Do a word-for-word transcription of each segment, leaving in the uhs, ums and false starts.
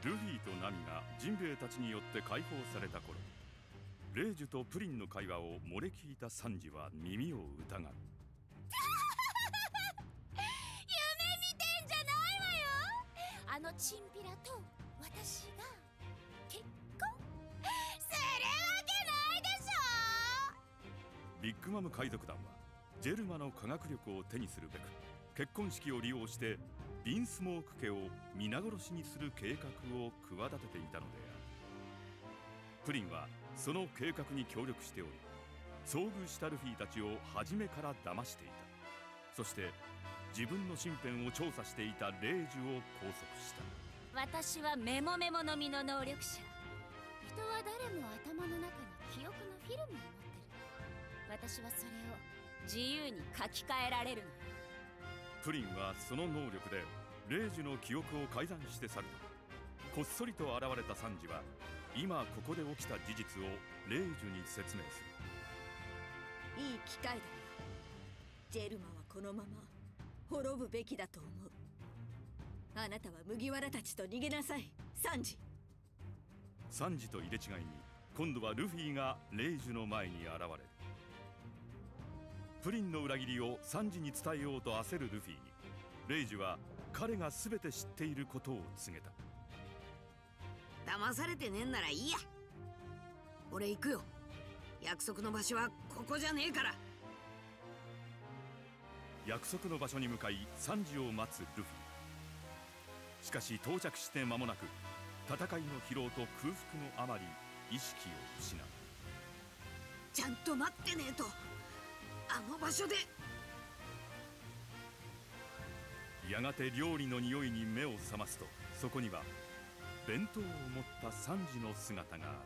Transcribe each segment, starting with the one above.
ルフィとナミがジンベエたちによって解放された頃、レイジュとプリンの会話を漏れ聞いたサンジは耳を疑う。夢見てんじゃないわよ。あのチンピラと私が結婚するわけないでしょ。 ビッグマム海賊団はジェルマの科学力を手にするべく結婚式を利用してビンスモーク家を皆殺しにする計画を企てていたのである。プリンはその計画に協力しており、遭遇したルフィたちを初めから騙していた。そして自分の身辺を調査していたレイジュを拘束した。 私はメモメモの実の能力者。人は誰も頭の中に記憶のフィルムを持ってる。私はそれを自由に書き換えられるの。 プリンはその能力でレイジュの記憶を改ざんして去ると、こっそりと現れたサンジは今ここで起きた事実をレイジュに説明する。いい機会だよ。ジェルマはこのまま滅ぶべきだと思う。あなたは麦わらたちと逃げなさい、サンジ。 サンジと入れ違いに今度はルフィがレイジュの前に現れる。プリンの裏切りをサンジに伝えようと焦るルフィに、レイジュは彼が全て知っていることを告げた。 騙されてねえんならいいや。俺行くよ。約束の場所はここじゃねえから。 約束の場所に向かいサンジを待つルフィ。しかし到着して間もなく戦いの疲労と空腹のあまり意識を失う。 ちゃんと待ってねえと。あの場所で。 やがて料理の匂いに目を覚ますと、そこには弁当を持ったサンジの姿があった。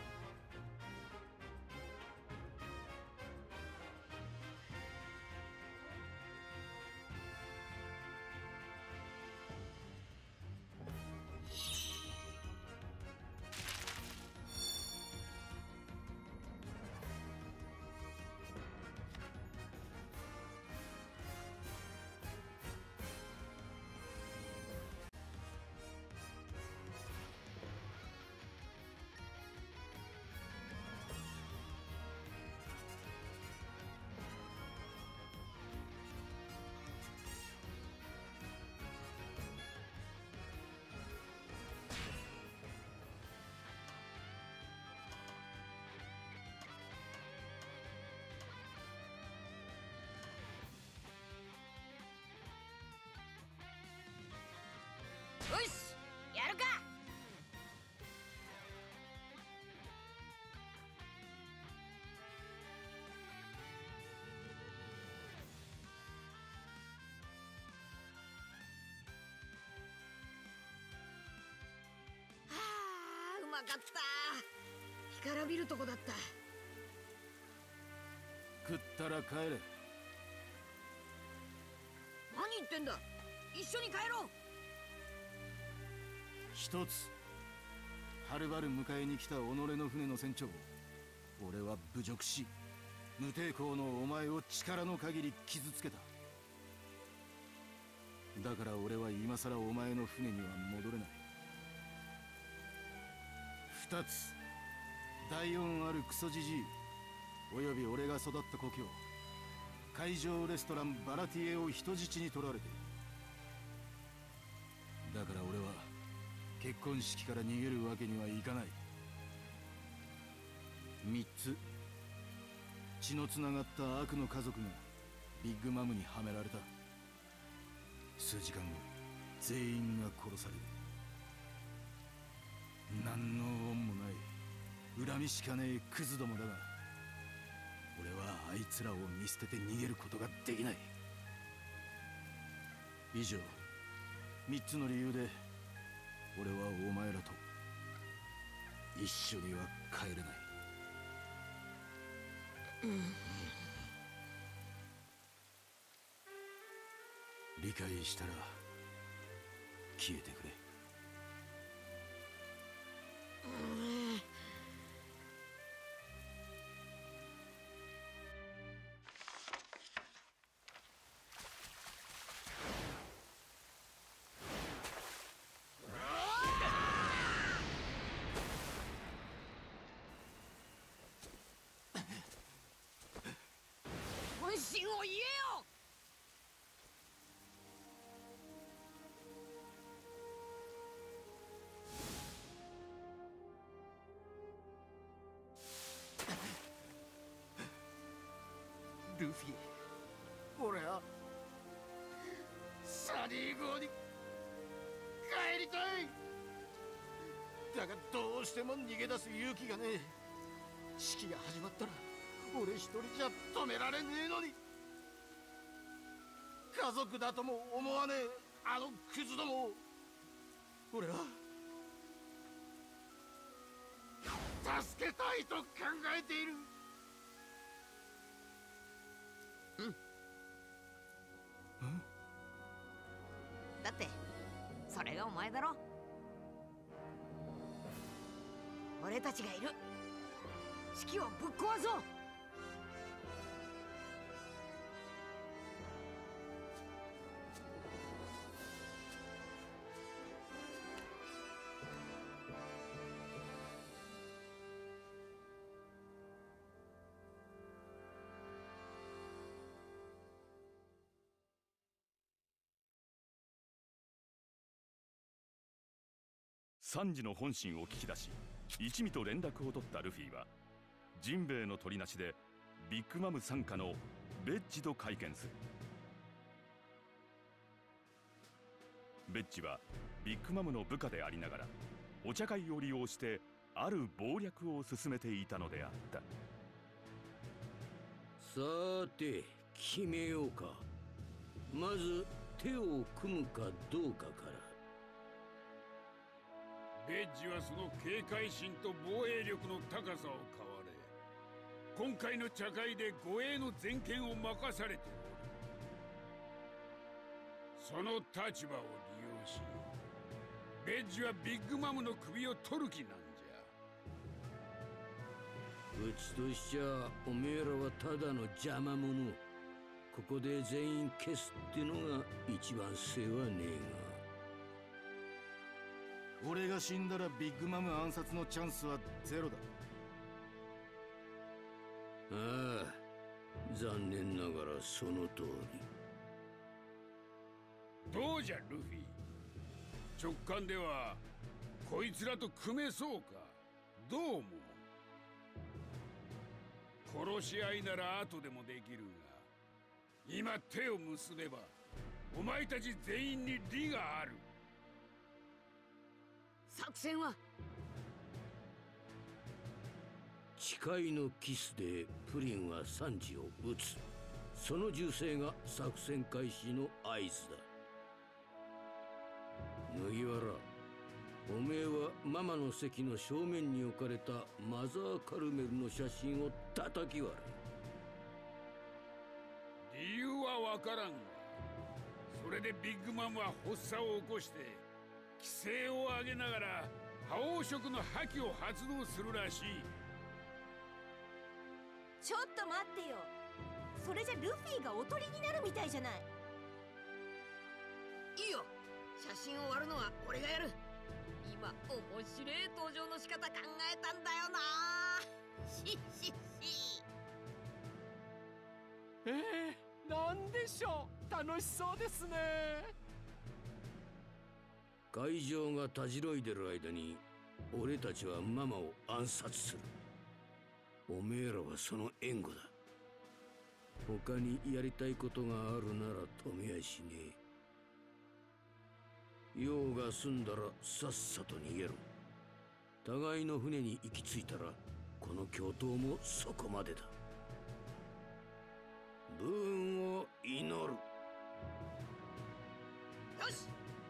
よし、やるか。はあ、うまかった。干からびるとこだった。 食ったら帰れ。 何言ってんだ。一緒に帰ろう。 一つ、はるばる迎えに来た己の船の船長を俺は侮辱し、無抵抗のお前を力の限り傷つけた。だから俺は今さらお前の船には戻れない。二つ、第四あるクソジジイおよび俺が育った故郷海上レストランバラティエを人質に取られている。だから俺は結婚式から逃げるわけにはいかない。三つ、血のつながった悪の家族がビッグマムにはめられた。数時間後全員が殺される。何の恩もない恨みしかねえクズどもだが、俺はあいつらを見捨てて逃げることができない。以上三つの理由で俺はお前らと一緒には帰れない。うん、理解したら消えてくれ。 うんを言えよ。 ルフィ、俺はサニー号に帰りたい。だがどうしても逃げ出す勇気がねえ。式が始まったら俺一人じゃ止められねえのに。家族だとも思わねえあのクズどもを俺は助けたいと考えている。 だってそれがお前だろ。俺たちがいる。式をぶっ壊そう。 サンジの本心を聞き出し一味と連絡を取ったルフィはジンベエの取りなしでビッグマム傘下のベッジと会見する。ベッジはビッグマムの部下でありながらお茶会を利用してある謀略を進めていたのであった。 さて決めようか。まず手を組むかどうかから。 ベッジはその警戒心と防衛力の高さを買われ、今回の茶会で護衛の全権を任されておる。その立場を利用し、ベッジはビッグマムの首を取る気なんじゃ。 うちとしちゃおめえらはただの邪魔者。ここで全員消すってのが一番世話ねえが。 俺が死んだらビッグマム暗殺のチャンスはゼロだ。 ああ、残念ながらその通り。 どうじゃルフィ、直感ではこいつらと組めそうか。どう思う？殺し合いなら後でもできるが、今手を結べばお前たち全員に利がある。 作戦は？ 誓いのキスでプリンはサンジを撃つ。その銃声が作戦開始の合図だ。麦わら、おめえはママの席の正面に置かれたマザーカルメルの写真を叩き割れ。理由はわからんが、それでビッグマムは発作を起こして規制を上げながら覇王色の覇気を発動するらしい。 ちょっと待ってよ、それじゃルフィがおとりになるみたいじゃない。 いいよ、写真を割るのは俺がやる。今面白い登場の仕方考えたんだよな。ししし。 えー、なんでしょう、楽しそうですね。 会場がたじろいでる間に俺たちはママを暗殺する。おめえらはその援護だ。他にやりたいことがあるなら止めやしねえ。用が済んだらさっさと逃げろ。互いの船に行き着いたらこの共闘もそこまでだ。武運を祈る。 よし。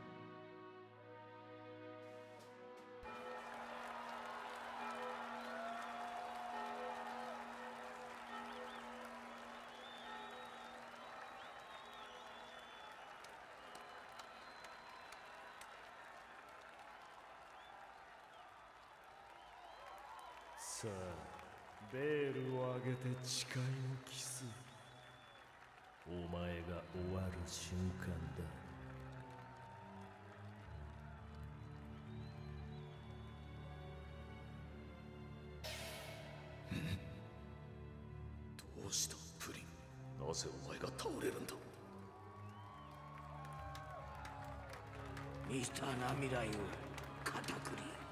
さあ、ベールを上げて誓いをキス。お前が終わる瞬間だ。 どうしたプリン。 あなぜお前が倒れるんだ。 ミスターナミライを肩く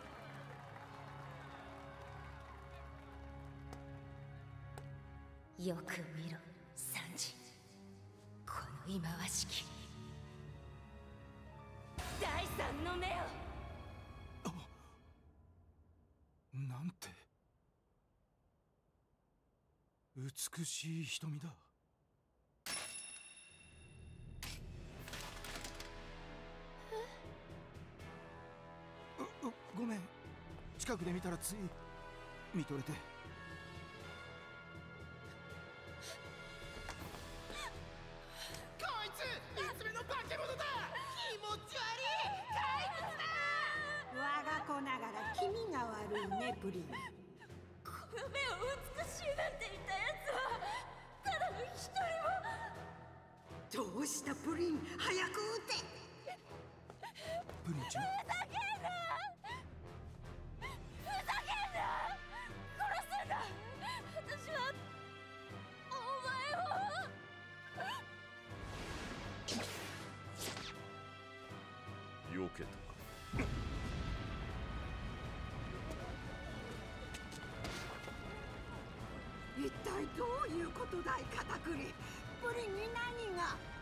り。よく見ろサンジ、この忌まわしき第三の目を。 なんて美しい瞳だ。ううごめん、近くで見たらつい見とれて。こいついつ目の化け物だ。気持ち悪い怪物だ。 我が子ながら気味が悪いねプリン。 この目を美しいなんて言ったやつはただの一人も。 どうしたプリン、早く撃て。 プリンちゃん、 ふざけんなふざけんな殺すんだ。私はお前を。 避けたか。 一体どういうことだいカタクリ。プリンに何が。